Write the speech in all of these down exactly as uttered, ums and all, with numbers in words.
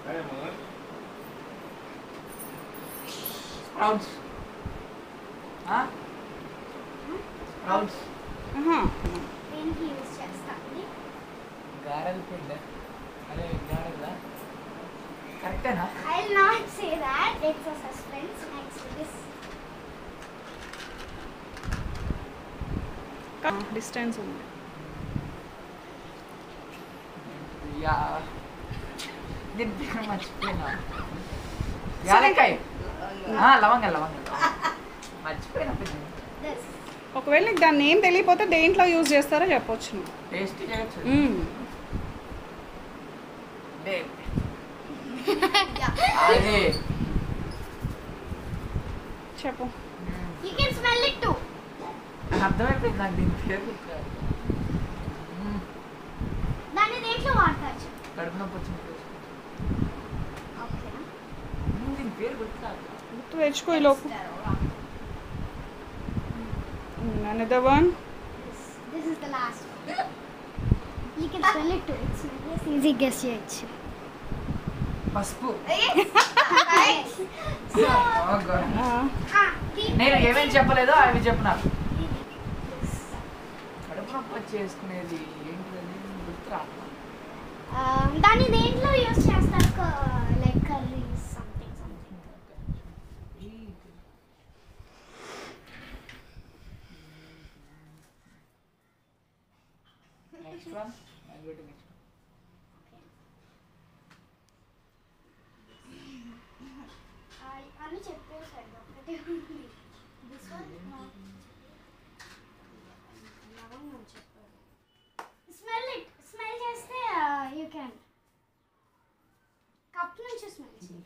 Sprouts. Huh? Sprouts. Uh-huh. దేనికి use చేస్తాండి? గారెల పిండి. అదే గారెలా? కరెక్టేనా? I'll not say that. It's a suspense. Next this. Distance ఉంది. యా. దీని పేరు మర్చిపోయినా. యాలక్కాయ. లవంగ లవంగ మర్చిపోయినా. This. ఒకవేళ నీకు దాన్ని ఏం తెలియకపోతే దేంట్లో యూజ్ చేస్తారో చెప్పొచ్చు నువ్వు. టేస్ట్ చేయొచ్చు. అదే చెప్పు. You can smell it too. అర్థమైపోయింది నాకు దీని పేరు. దాన్ని దేంట్లో వాడతారు? కడుపు నొప్పి వచ్చినప్పుడు. ఓకే. దీని పేరు గుర్తురాదు. గుర్తు తెచ్చుకో ఈ లోపు. Another one. This, this is the last one. You can smell it too. It's yes, easy guess చేయొచ్చు. పసుపు. Yes. So, ah, నేను ఏమేమి చెప్పలేదో అవి చెప్పినా. కడుపు నొప్పి వచ్చి చేసుకునేది ఏంటిది గుర్తురాదు. దాన్ని దేంట్లో యూజ్ చేస్తారు? Like curries something something. Next one I go to next. అన్ని చెప్పేసాడు ఒకటే ఉంది. దిస్ వన్ లవంగం చెప్పాడు. Smell it. స్మెల్ చేస్తే యూ క్యాన్ కప్ నుంచి స్మెల్ చేయి.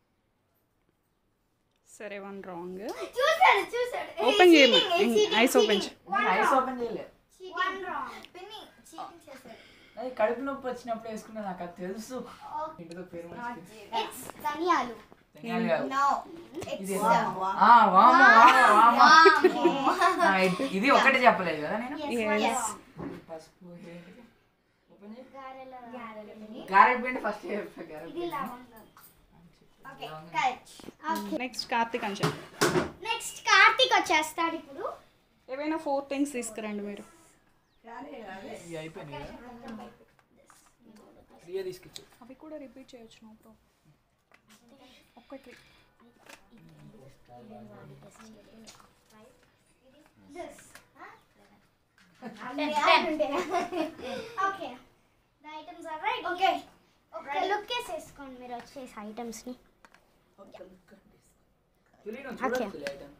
సరే వన్ రాంగ్. చూసాడు చూసాడు. ఓపెన్ చేయమా. ఐస్ ఓపెన్ చేయి. ఐస్ ఓపెన్ చేయలే. One wrong. పిన్ని చీటింగ్ చేశాడు. అది కడుపు నొప్పి వచ్చినప్పుడు వేసుకున్నా నాకు అది తెలుసు. ఇంటితో పేరు మర్చిపోయి. ఇట్స్ ధనియాలు. ధనియాలు కాదు. No. ఇది It's వాము uh, వాము వాము. wow. ఆ, ఇది- ఇది ఒకటి చెప్పలేదు కదా నేను. Yes, Yes. one wrong. పసుపు ఓపెన్ చేయి. గారెల గారెల. గారెల పిండి ఫస్ట్ చెప్పా. గారెల ఇది పిండి. లవంగం. Okay, catch. Okay. Next Karthik అని చెప్పు. నెక్స్ట్ కార్తీక్ వచ్చేస్తాడు ఇప్పుడు. ఏవైనా ఫోర్ థింగ్స్ తీసుకురండి మీరు. ఇవి అయిపోయినాయి కదా. ప్రియా తీసుకొచ్చు. అవి కూడా రిపీట్ చేయొచ్చు. No problem. ఒక్కటి. This. Okay. The items are ready. Okay. Okay, look చేసేసుకోండి మీరు వచ్చేసి ఐటమ్స్ ని. తులి నువ్వు Okay. చూడొచ్చు item.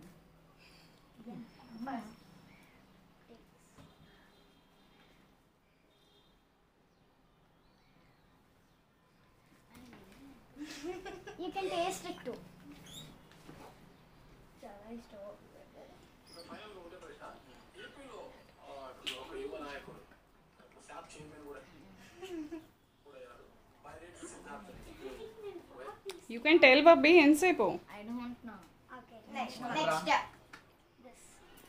You can taste it too. You can tell Babbi ఎంతసేపు. I don't know. Okay. Next, next step. This.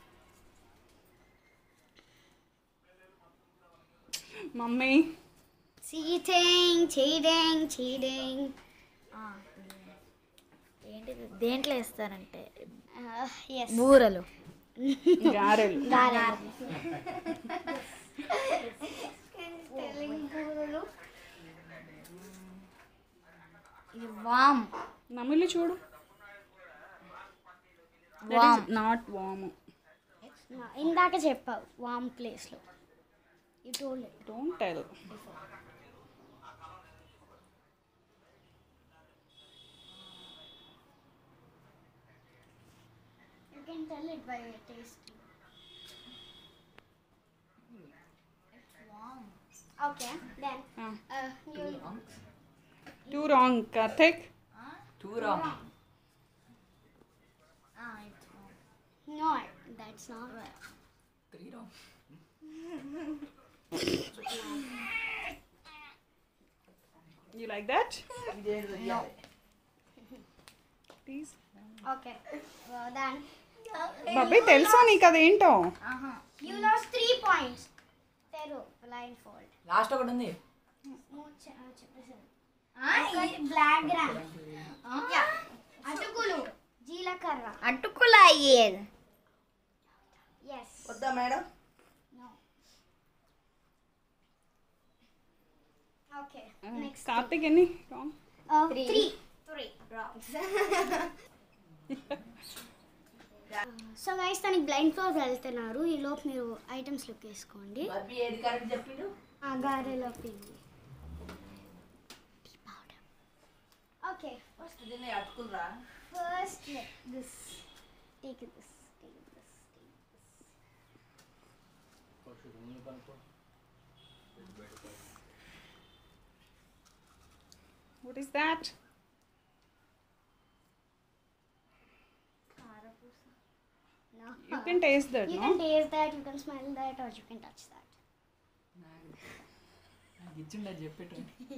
Mummy. Cheating, cheating, cheating. ఏంటిది దేంట్లో వేస్తారంటే Uh, yes. బూరలు గారెలు. గారెలు. Telling బూరెలు. ఇది వామ్ నమిలి చూడు. వామ్ నాట్ వామ్. ఇందాక చెప్పావు వామ్ ప్లేస్ లో. You told it. Don't tell. You can tell it by tasting. Okay, then uh, you two wrong Karthik. Two wrong. no, that's not right. Three wrong. You like that? Please. Okay, well, then Babbi తెలుసా నీకు అదేంటో? you lost three points. Teru blindfold. Last ఒకటి ఉంది. Smooth చెప్పేసాను. Black gram అటుకులు జీలకర్ర అటుకులు అయ్యేది. ఎస్ వద్దా మేడం? ఓకే నెక్స్ట్ కార్తిక్ ఎన్ని త్రీ త్రీ సో గైస్ తనకి బ్లైండ్ ఫ్లోర్ వెళ్తున్నారు. ఈ లోపు మీరు ఐటమ్స్ లుక్ వేసుకోండి. బబ్బీ ఏది కరెక్ట్ చెప్పిండు? ఆ గారెలో పిండి. ఓకే ఫస్ట్ దీన్ని అటుకులరా. First this take this take this What is that? No. You can taste that, You no? can taste that, you can smell that, or you can touch that. నాకు ఇచ్చిండే చెప్పేట.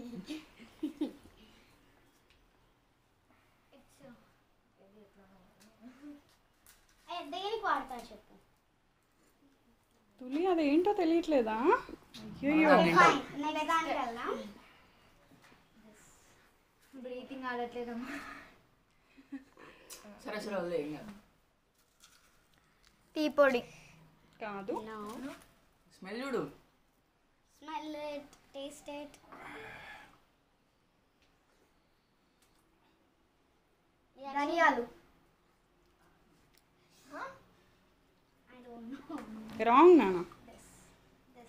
దేనికి వాడతారు చెప్పు. తులి అదేంటో తెలియట్లేదా? అయ్యో ఫైన్ నెక్స్ట్ దానికి వెళ్దాం. బ్రీతింగ్ ఆడట్లేదమ్మా. సరే సరే వదిలే ఏం కాదు. టీ పొడి కాదు. No. స్మెల్ చూడు. Smell it, taste it. ధనియాలు. I don't know. రాంగ్ నానా. This. This.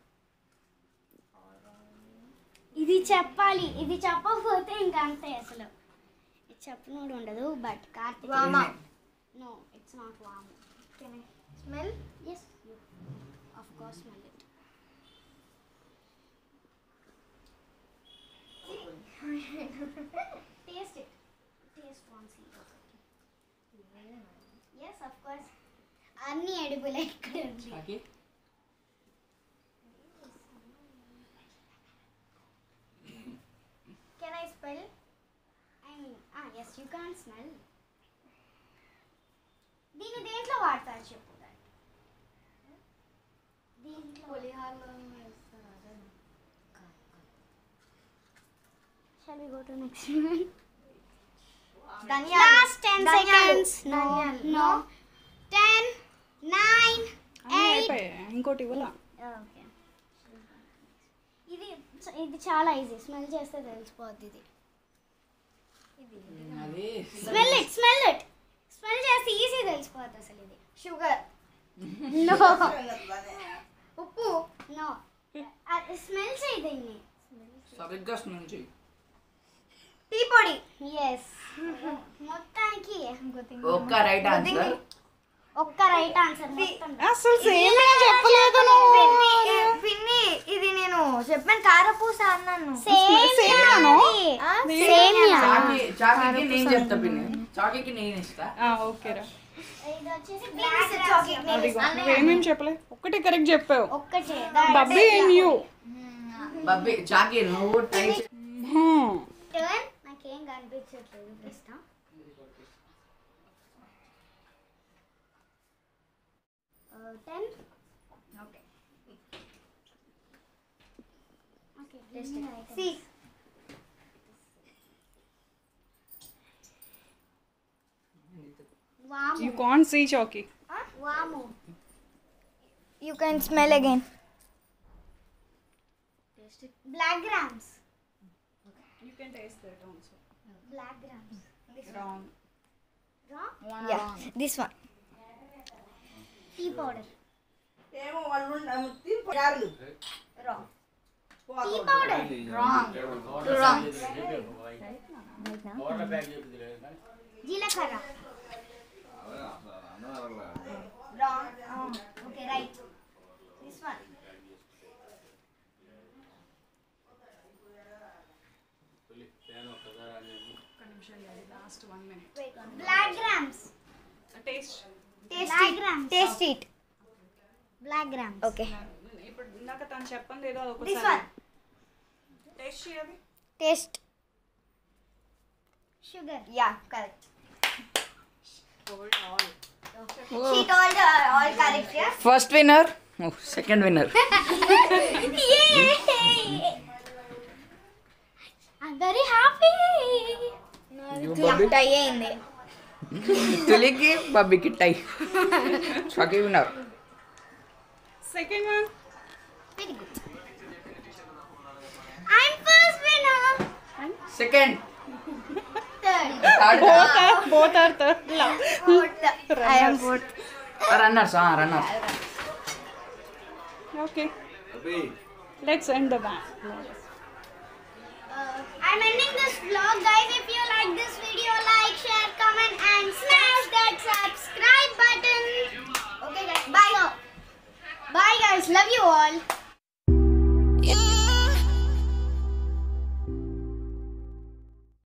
ఇది చెప్పాలి. ఇది చెప్పకపోతే ఇంకా అంతే అసలు. ఇది చెప్పనోడు ఉండదు. బట్ కార్తిక్. వామ. No, it's not warm. Can I smell? Yes, you. Of course, smell it. Taste it. Taste once. Yes, of course. అన్ని ఎడిబుల్ ఇక్కడ ఉంది. చాకి Can I spell? I mean, ah, yes, you can smell. దీన్ని దేంట్లో వాడతారు చెప్పు. దీంట్లో పులిహారలో Shall we go to next one? ధనియాలు. Last ten ధనియాలు. seconds. No, ధనియాలు. no. ten, nine, అన్నీ eight. అయిపోయాయి. ఇంకోటి ఇవ్వాలా? ఓకే. ఇది ఇది చాలా ఈజీ. స్మెల్ చేస్తే తెలిసిపోద్ది ఇది. అది smell it smell it smell చేస్తే ఈజీ తెలిసిపోద్ది అసలు ఇది. షుగర్. నో ఉప్పు. నో స్మెల్ చేయి దీన్ని. సరిగ్గా స్మెల్ చేయి. టీ పొడి. ఎస్ మొత్తానికి ఒక్క రైట్ ఆన్సర్. ఒక్క రైట్ ఆన్సర్ మొత్తం. అసలు సేమ్ చెప్పలేదు నువ్వు. పిన్ని ఇది నేను చెప్పాను కారపూస అన్నాను. సేమియాను? సేమియా. చాకి చాకికి నేను చెప్తా పిన్ని. చాకికి నేను ఇస్తా. ఆ, ఓకేరా. ఇది వచ్చేసి నేను బ్లాక్ ఇస్తా చాక్లెట్. నేను అదిగో ఇస్తా. నువ్వేమేం చెప్పలే. ఒక్కటి కరెక్ట్ చెప్పావు. ఒక్కటే బబ్బీ అండ్ యూ. బబ్బీ చాకి నువ్వు ట్రై చే. టర్న్. నాకేం కనిపించట్లేదు ప్రశ్న. టెన్. ఓకే. Okay see. వాము. You can't see Chaki. వాము. You can smell again. Black grams. You can taste that also. Black grams. Wrong. Wrong. Yeah this one. Tea powder. ఏమో వాళ్ళు తింపారు. Wrong. Tea powder. Wrong. Wrong. జీలకర్ర. Wrong. Okay right. This one. Last one minute. Black grams. Taste. Taste Black it. grams. Taste it. Black grams. Okay. ఇప్పుడు ఇందాక తను చెప్పండి ఏదో this ఒకసారి వన్. టేస్ట్ చేయాలి. Taste. Sugar. Yeah correct. Hold all. She told uh, all correct, yeah? First winner. Second winner. I'm I'm very happy. Tie అయింది. తులికి బబ్బీకి టై షాకి ఉన్నారు. Second one. Very good. I'm first winner. Second Third. Third both are third. Fourth. I am fourth. Runners runners. Okay. Let's end the band. Uh, I'm ending this vlog, guys. If you like this video, like, share, comment, and smash that subscribe button. Okay, guys. Bye. So, bye, guys. Love you all.